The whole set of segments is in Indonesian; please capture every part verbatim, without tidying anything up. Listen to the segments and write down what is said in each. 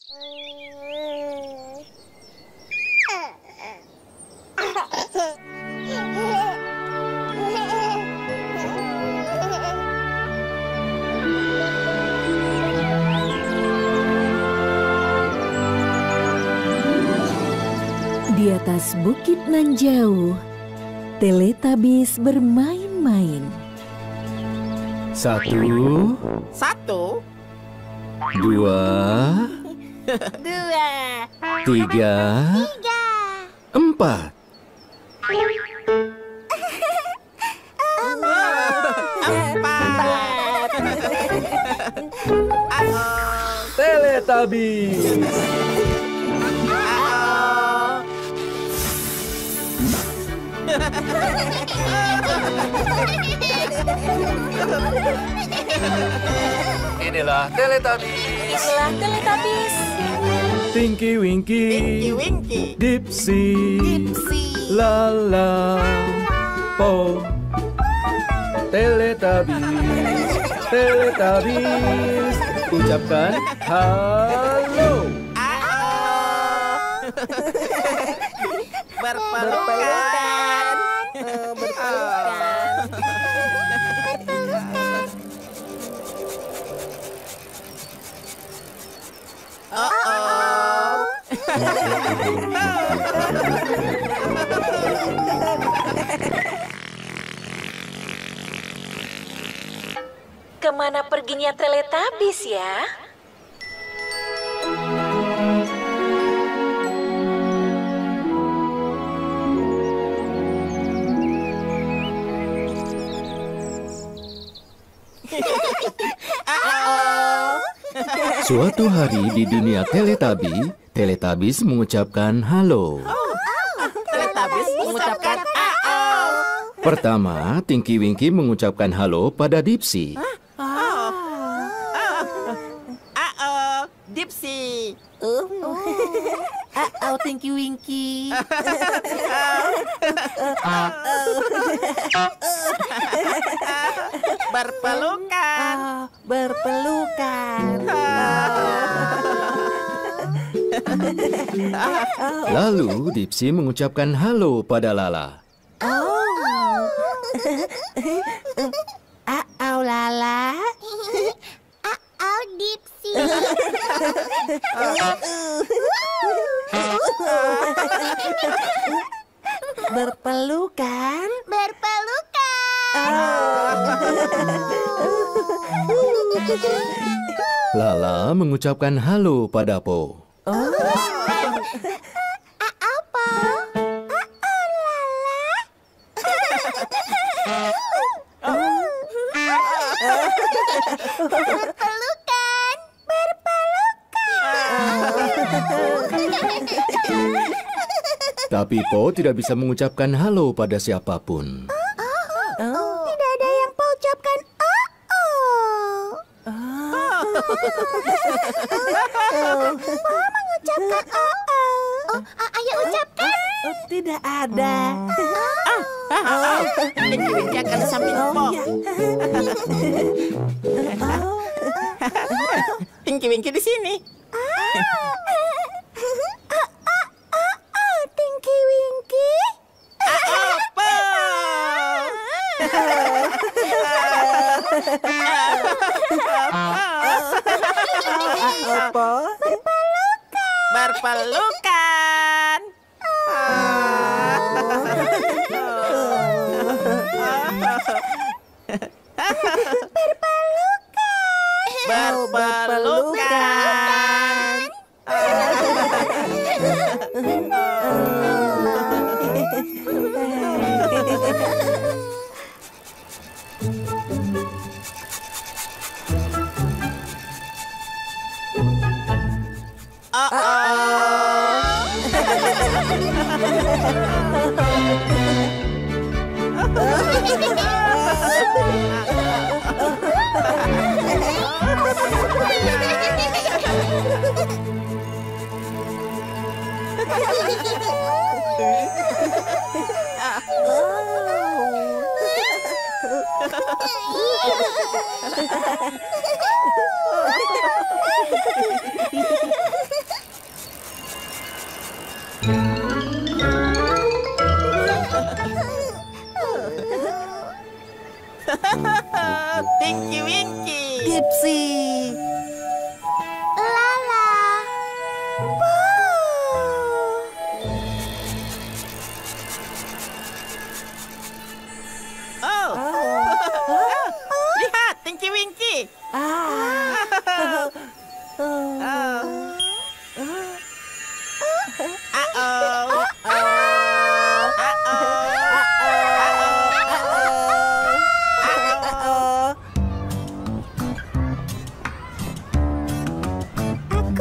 Di atas bukit nan jauh, Teletubbies bermain-main. Satu, Satu, dua, Dua. tiga, Tiga. empat. empat. Teletubbies. Inilah Teletubbies. Inilah Teletubbies. Tinky Winky, Winky Winky, Dipsy, Dipsy, Lala, Po. Teletubbies, Teletubbies. Ucapkan halo. berpelukan. Oh, berpelukan. Oh, Kemana perginya Teletubbies ya? Suatu hari di dunia Teletubby, Teletubbies mengucapkan halo. Teletubbies mengucapkan A-O. Pertama, Tinky Winky mengucapkan halo pada Dipsy. A-O, Dipsy. Oh, Tinky Winky. Berpelukan. Oh, berpelukan. Lalu Dipsy mengucapkan halo pada Lala. Oh. Au Lala. Au Dipsy. Berpelukan. Berpelukan. Lala mengucapkan halo pada Po. Apa? Oh, Lala. Berpelukan. Berpelukan. Tapi Po tidak bisa mengucapkan halo pada siapapun. Oh, tidak ada yang mau ucapkan oh. Oh, mau mengucapkan oh. Oh, ayo ucapkan. Oh, tidak ada. Tinky Winky akan di samping Po. Tinky Winky di sini. Tinky Winky. Po. Apa? Berpelukan. Berpelukan.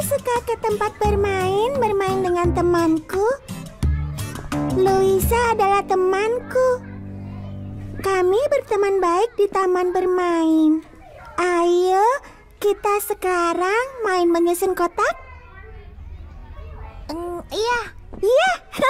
suka ke tempat bermain, bermain dengan temanku. Luisa adalah temanku. Kami berteman baik di taman bermain. Ayo, kita sekarang main menyusun kotak? Mm, iya. Iya.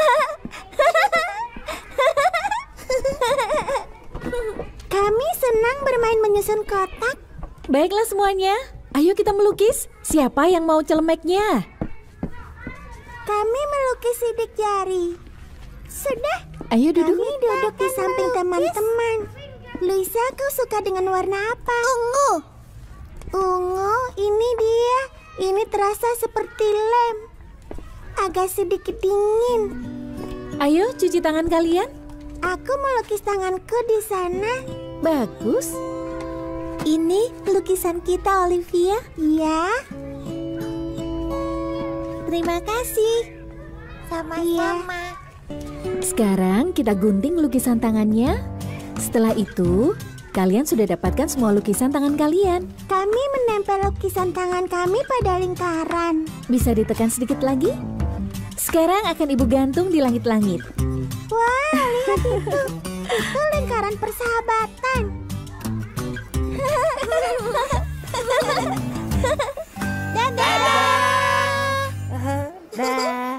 Kami senang bermain menyusun kotak. Baiklah semuanya, ayo kita melukis. Siapa yang mau celemeknya? Kami melukis sidik jari. Sudah. Ayo duduk. Kami duduk di samping teman-teman. Luisa, kau suka dengan warna apa? Ungu. Ungu, ini dia. Ini terasa seperti lem. Agak sedikit dingin. Ayo cuci tangan kalian. Aku melukis tanganku di sana. Bagus. Ini lukisan kita, Olivia. Iya. Terima kasih. Sama-sama. Sekarang kita gunting lukisan tangannya. Setelah itu, kalian sudah dapatkan semua lukisan tangan kalian. Kami menempel lukisan tangan kami pada lingkaran. Bisa ditekan sedikit lagi? Sekarang akan ibu gantung di langit-langit. Wah, lihat itu. Itu lingkaran persahabatan. Dadah. Dah.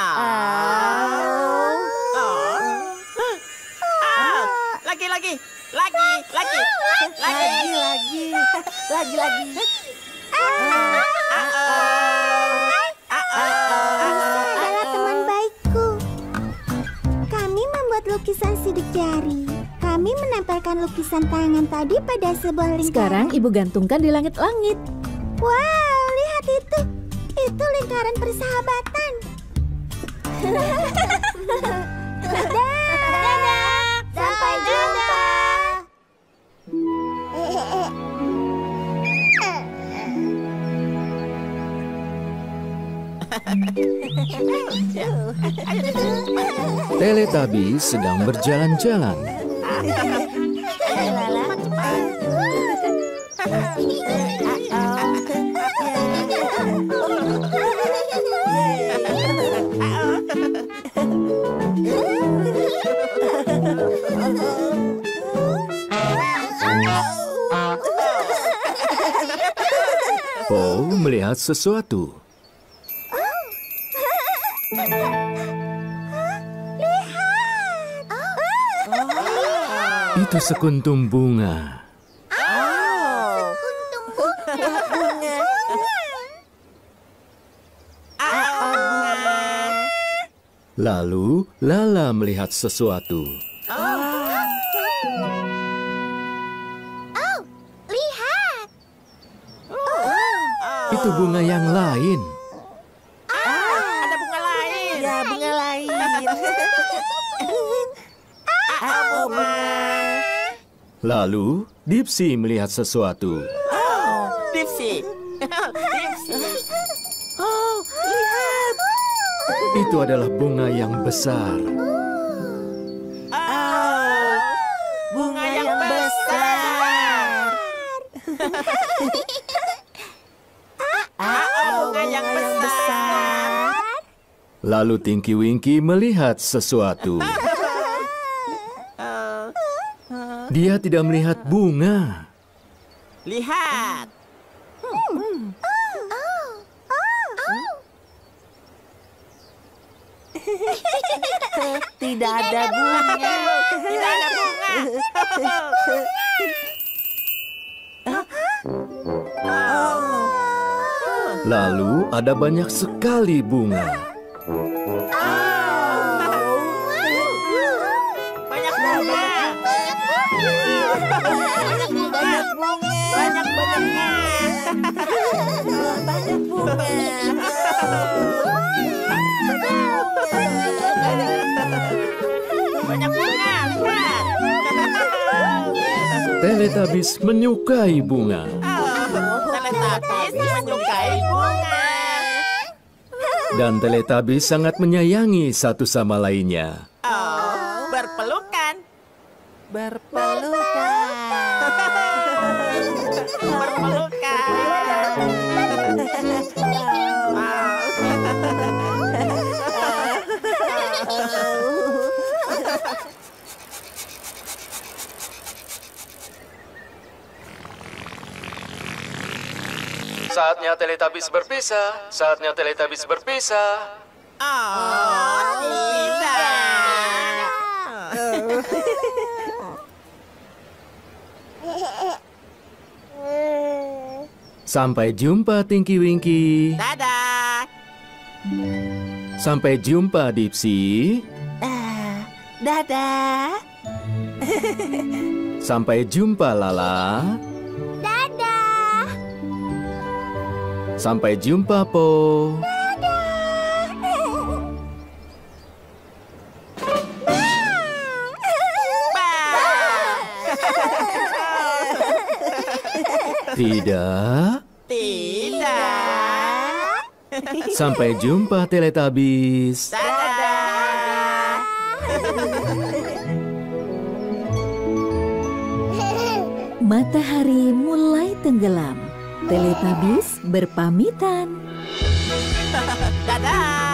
Lagi, lagi, lagi, lagi, lagi, Lagi, lagi. Lagi, lagi. Luisa adalah teman baikku. Kami membuat lukisan sidik jari. Kami menempelkan lukisan tangan tadi pada sebuah lingkaran. Sekarang ibu gantungkan di langit-langit. Wow, lihat itu. Itu lingkaran persahabatan. Dadah. Sampai jumpa. Teletubbies sedang berjalan-jalan. Po melihat sesuatu. Itu sekuntum bunga. Lalu Lala melihat sesuatu. Lihat. Itu bunga yang lain. Ada bunga lain. Ya, bunga lain. Ah, bunga. Lalu Dipsy melihat sesuatu. Dipsy. Dipsy. Oh, lihat. Itu adalah bunga yang besar. Oh, bunga yang besar. Ah, bunga yang besar. Lalu Tinky Winky melihat sesuatu. Dia tidak melihat bunga. Lihat. Tidak ada bunga. Tidak ada bunga. Lalu ada banyak sekali bunga. Banyak bunga. Banyak bunga. Banyak bunga. Banyak bunga. Banyak bunga. Lihat. Teletubbies menyukai bunga. Teletubbies menyukai bunga. Dan Teletubbies sangat menyayangi satu sama lainnya. Oh, berpelukan. Berpelukan. Berpelukan. Saatnya Teletubbies berpisah. Saatnya Teletubbies berpisah. Oh, tidak. Sampai jumpa Tinky Winky. Dadah. Sampai jumpa Dipsy. Ah, dadah. Sampai jumpa Lala. Dadah. Sampai jumpa Po. Tidak. Tidak. Sampai jumpa Teletubbies. Dadah. Matahari mulai tenggelam. Teletubbies berpamitan. Dadah.